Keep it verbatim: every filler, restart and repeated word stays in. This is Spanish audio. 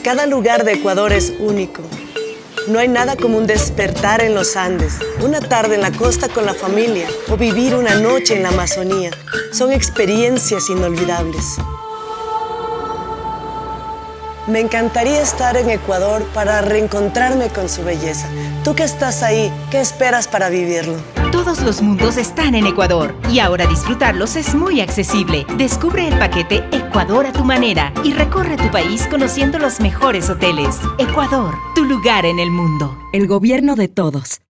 Cada lugar de Ecuador es único. No hay nada como un despertar en los Andes, una tarde en la costa con la familia o vivir una noche en la Amazonía. Son experiencias inolvidables. Me encantaría estar en Ecuador para reencontrarme con su belleza. Tú que estás ahí, ¿qué esperas para vivirlo? Todos los mundos están en Ecuador y ahora disfrutarlos es muy accesible. Descubre el paquete Ecuador a tu manera y recorre tu país conociendo los mejores hoteles. Ecuador, tu lugar en el mundo. El gobierno de todos.